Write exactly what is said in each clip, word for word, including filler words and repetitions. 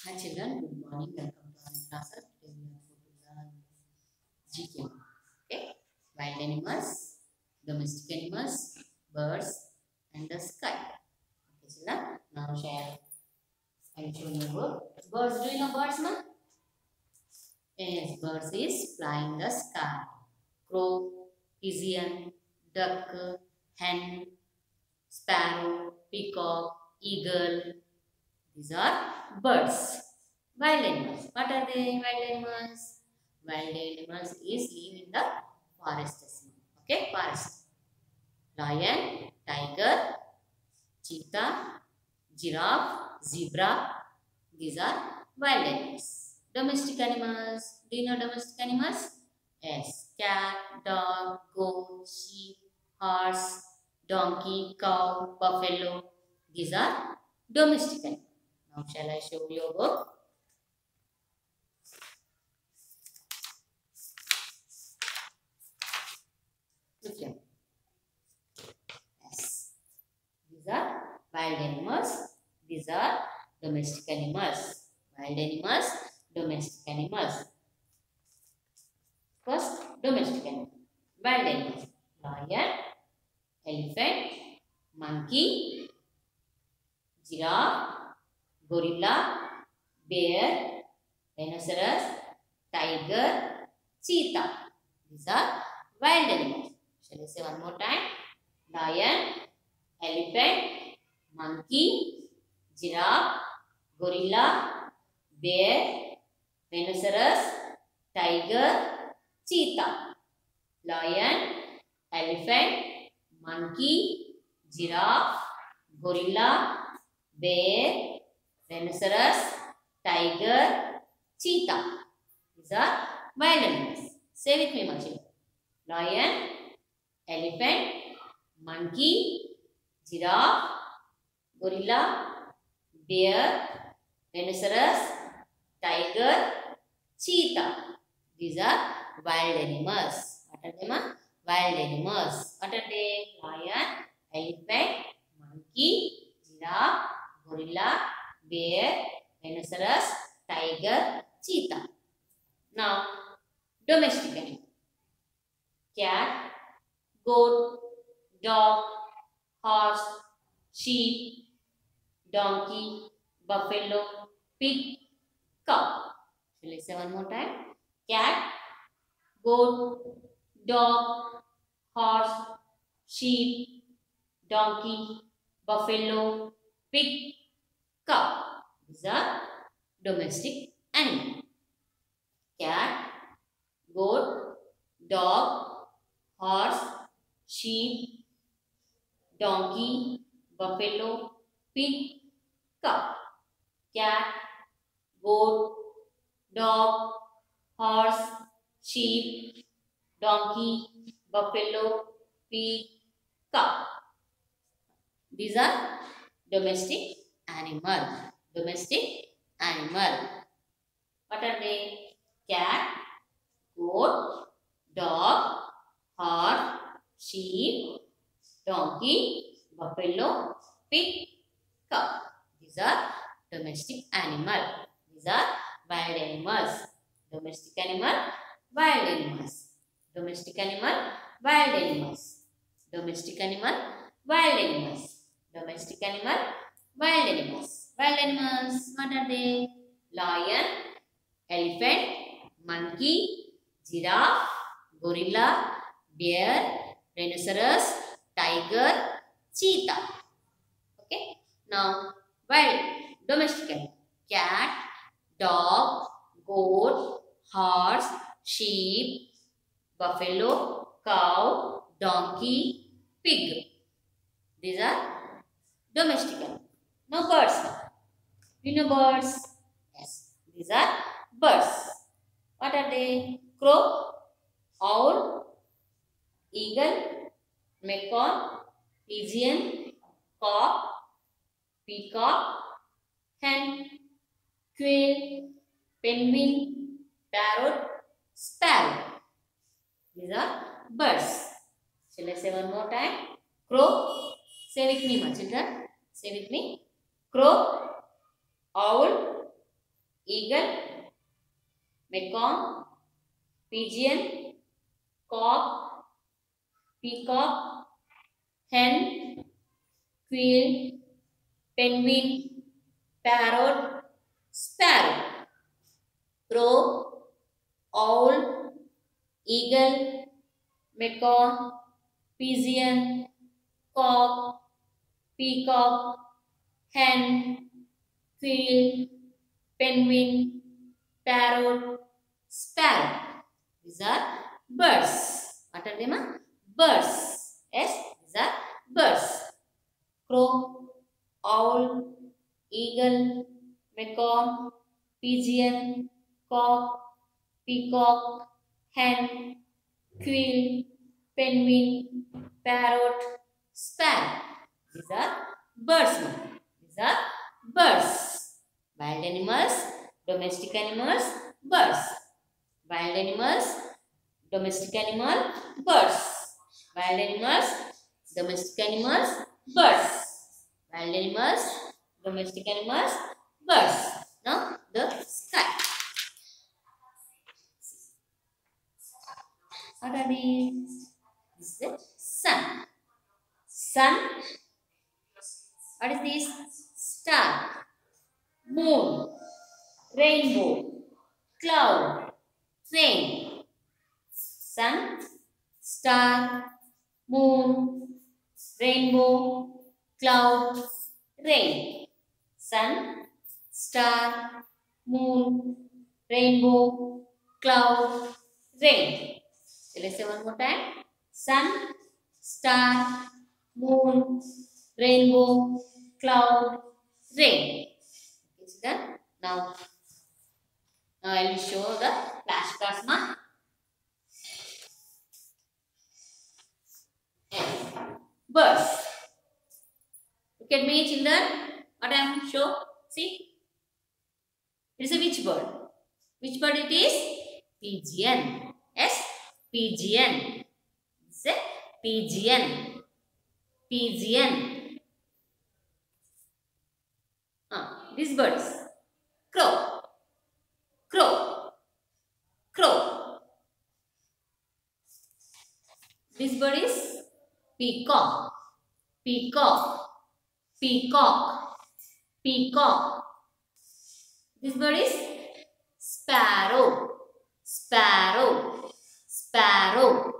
Hi children, good morning. Welcome to our classes. Today we are going to learn G K. Okay, wild animals, domestic animals, birds, and the sky. Okay, children. Now shall I show you about birds? Do you know birds, ma? Yes, birds is fly in the sky. Crow, pigeon, duck, hen, sparrow, peacock, eagle. These are birds. Wild animals. What are they? Wild animals. Wild animals is live in the forests. Okay, forest. Lion, tiger, cheetah, giraffe, zebra. These are wild animals. Domestic animals. Do you know domestic animals? Yes. Cat, dog, goat, sheep, horse, donkey, cow, buffalo. These are domestic animals. Now shall I show you a book? Okay. Yes. These are wild animals. These are domestic animals. Wild animals, domestic animals. First, domestic animal. Wild animals. Lion, elephant, monkey, giraffe, gorilla, bear, rhinoceros, tiger, cheetah. These are wild animals. Shall I say one more time? Lion, elephant, monkey, giraffe, gorilla, bear, rhinoceros, tiger, cheetah. Lion, elephant, monkey, giraffe, gorilla, bear, rhinoceros, tiger, cheetah. These are wild animals. Say with me, my children. Lion, elephant, monkey, giraffe, gorilla, bear, rhinoceros, tiger, cheetah. These are wild animals. What are they? Wild animals. What are they? Lion, elephant, monkey, giraffe, gorilla, bear, rhinoceros, tiger, cheetah. Now, domestic animal. Cat, goat, dog, horse, sheep, donkey, buffalo, pig, cow. Shall I say one more time? Cat, goat, dog, horse, sheep, donkey, buffalo, pig, cow. These are domestic animals. Cat, goat, dog, horse, sheep, donkey, buffalo, pig, cow. Cat, goat, dog, horse, sheep, donkey, buffalo, pig, cow. These are domestic animal. Domestic animal. What are they? Cat, goat, dog, horse, sheep, donkey, buffalo, pig, cow. These are domestic animal. These are wild animals. Domestic animal, wild animals. Domestic animal, wild animals. Domestic animal, wild animals. Domestic animal, wild animals. Wild animals, what are they? Lion, elephant, monkey, giraffe, gorilla, bear, rhinoceros, tiger, cheetah. Okay. Now, wild domestic animal. Cat, dog, goat, horse, sheep, buffalo, cow, donkey, pig. These are domestic animals. Now, birds. You know birds? Yes. These are birds. What are they? Crow, owl, eagle, macaw, pigeon, cock, peacock, hen, quail, penguin, parrot, sparrow. These are birds. Shall I say one more time? Crow. Say with me, my children. Say with me. Crow, owl, eagle, mecon, pigeon, cock, peacock, hen, quail, penguin, parrot, sparrow, crow, owl, eagle, mecon, pigeon, cock, peacock, hen, quail, penguin, parrot, sparrow. These are birds. What are them? Birds. Yes, these are birds. Crow, owl, eagle, mecon, pigeon, cock, peacock, hen, quail, penguin, parrot, sparrow. These are birds. These are birds. Wild animals, domestic animals, birds. Wild animals, domestic animal, birds. Wild animals, domestic animals, birds. Wild animals, domestic animals, birds. Now the sky. What are these? This is the sun. Sun. What is this? Star. Moon. Rainbow. Cloud. Rain. Sun. Star. Moon. Rainbow. Cloud. Rain. Sun. Star. Moon. Rainbow. Cloud. Rain. So let's say one more time. Sun, star, moon, rainbow, cloud, rain. It's done. Now, now I will show the flashcards now. Birds. Look at me, children. What I am show? See. It is a which bird? Which bird it is? Pigeon. Yes. Pigeon. It's a pigeon. Pigeon. Ah, this bird is crow. Crow. Crow. This bird is peacock. Peacock. Peacock. Peacock. This bird is sparrow. Sparrow. Sparrow.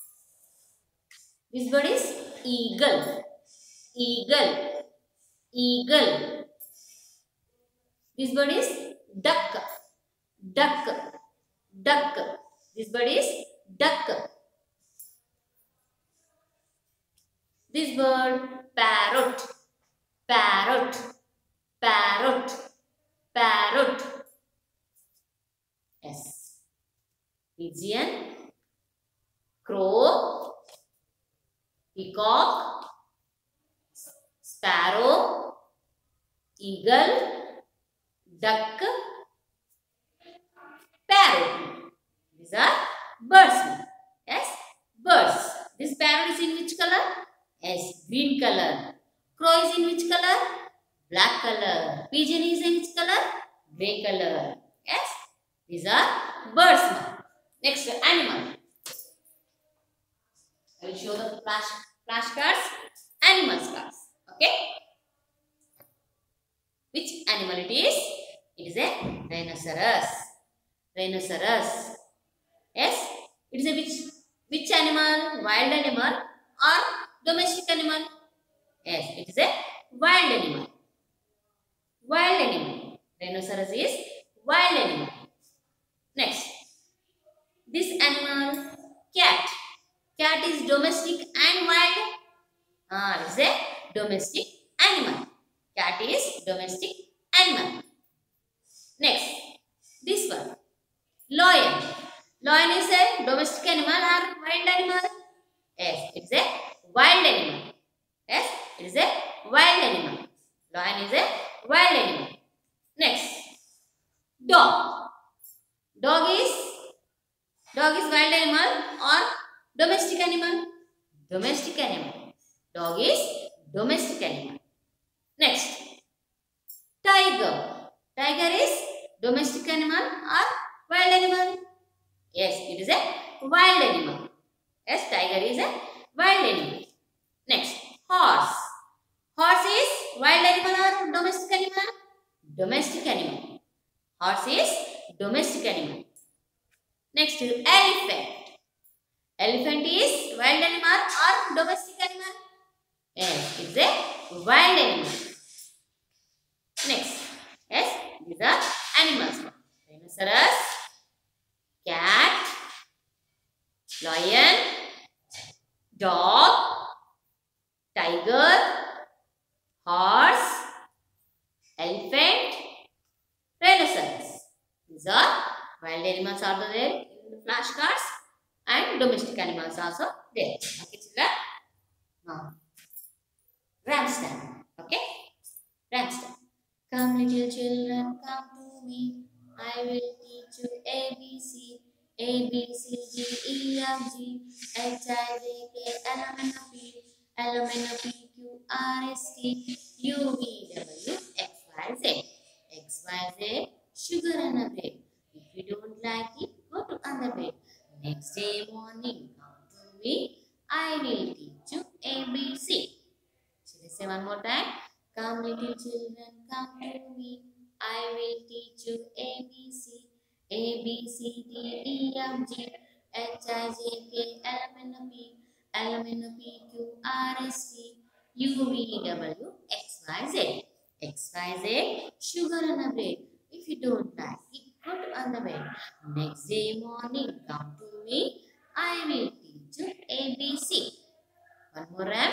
This bird is eagle. Eagle. Eagle. This bird is duck. Duck. Duck. This bird is duck. This bird parrot. Parrot. Parrot. Parrot. Yes. Pigeon. Crow, peacock, sparrow, eagle, duck, parrot. These are birds. Yes, birds. This parrot is in which color? Yes, green color. Crow is in which color? Black color. Pigeon is in which color? Grey color. Yes, these are birds. Next, animal. I will show the flash flashcards, animals cards. Okay. Which animal it is? It is a rhinoceros. Rhinoceros. Yes. It is a which which animal? Wild animal or domestic animal? Yes. It is a wild animal. Wild animal. Rhinoceros is wild animal. Next. This animal, cat. Cat is domestic and wild. Ah, it is a domestic animal. Cat is domestic animal. Next, this one, lion. Lion is a domestic animal or wild animal? Yes, it is a wild animal. Yes, it is a wild animal. Lion is a wild animal. Next, dog. Dog is dog is wild animal or domestic animal? Domestic animal. Dog is domestic animal. Next, tiger. Tiger is Domestic animal or wild animal? Yes, it is a wild animal. Yes, tiger is a wild animal. Next, horse. Horse is wild animal or domestic animal? Domestic animal. Horse is domestic animal. Next, elephant. Elephant is wild animal or domestic animal? Yes, it's a wild animal. Next, yes, these are animals. Rhinoceros, cat, lion, dog, tiger, horse, elephant, rhinoceros. These are wild animals are there in the flashcards and domestic animals also there. Okay, children. Now, rhymes time. Okay, rhymes time. Come, little children, come to me. I will teach you A B C. A B C D E F G H I J K L M N O P L M N O P Q R S T U V W X Y Z. X Y Z, sugar and a bread. If you don't like it, go to other bed. Next day morning, come to me. I will teach you A B C. Shall I say one more time? Come, little children, come to me. I will teach you A B C. A B C D E F G H I J K L M N O P L M N O P Q R S T U V W X Y Z. X Y Z, sugar and a bread. If you don't like it, go to other bed. Next day morning, come to me. I will teach you A B C. One more rhyme.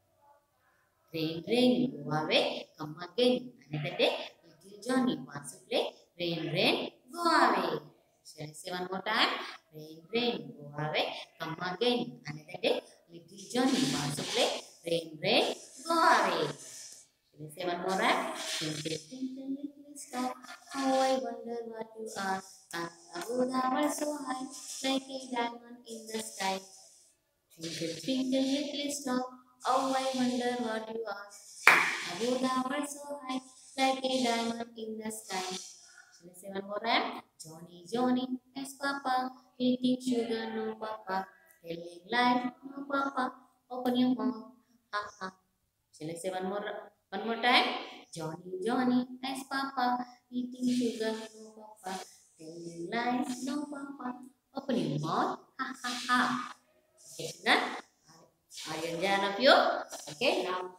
Rain, rain, go away, come again. Another day, little Johnny wants to play. Rain, rain, go away. Shall I say one more time? Rain, rain, go away, come again. Another day, little Johnny wants to play. Rain, rain, go away. Shall I say one more time? Twinkle, twinkle, little star, how I wonder what you are. And above thou art so high, like a diamond in the sky. Twinkle, twinkle, little star, how I wonder what you are. Above thou art so high, like a diamond in the sky. Shall I say one more time? Johnny, Johnny, yes, Papa. Eating sugar, no, Papa. Telling lies, no, Papa. Open your mouth, ha ha. Shall I say one more, one more time? Johnny, Johnny, yes, Papa. Eating sugar, no, Papa. Telling lies, no, Papa. Open your mouth, ha ha ha. Okay, done. Are you done of you? Okay, now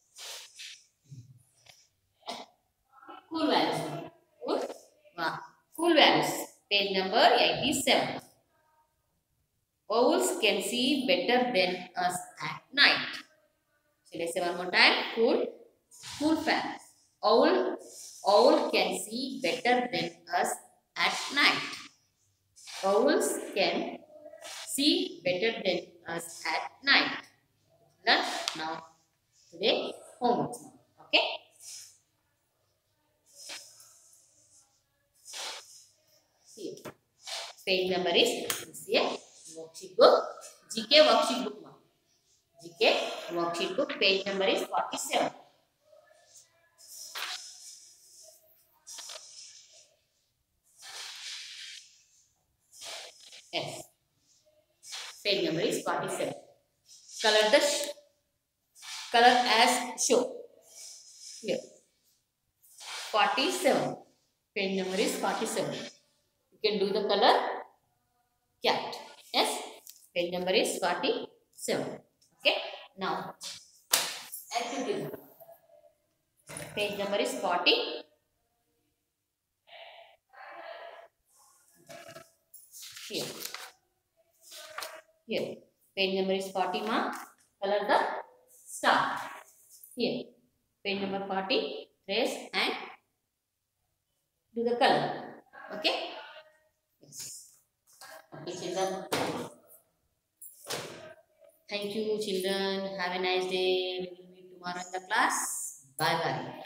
cool values. Cool. Wow. Cool values. Page number eighty-seven. Owls can see better than us at night. Shall I say one more time? Cool. Cool facts. Owl, owl can see better than us at night. Owls can see better than us at night. Done. Now, today homework. Okay. Here. Page number is this here. Worksheet book. G K worksheet book. G K worksheet book. Page number is forty-seven. Yes. Page number is forty-seven. Color the color as show. Here. forty-seven. Page number is forty-seven. You can do the color cat. Yes. Page number is forty-seven. Okay. Now, activity. Page number is forty. Here. Here. Page number is forty mark. Color the star. Here. Page number forty. Trace and do the color. Okay. Yes. Okay, children. Thank you, children. Have a nice day. We will meet tomorrow in the class. Bye bye.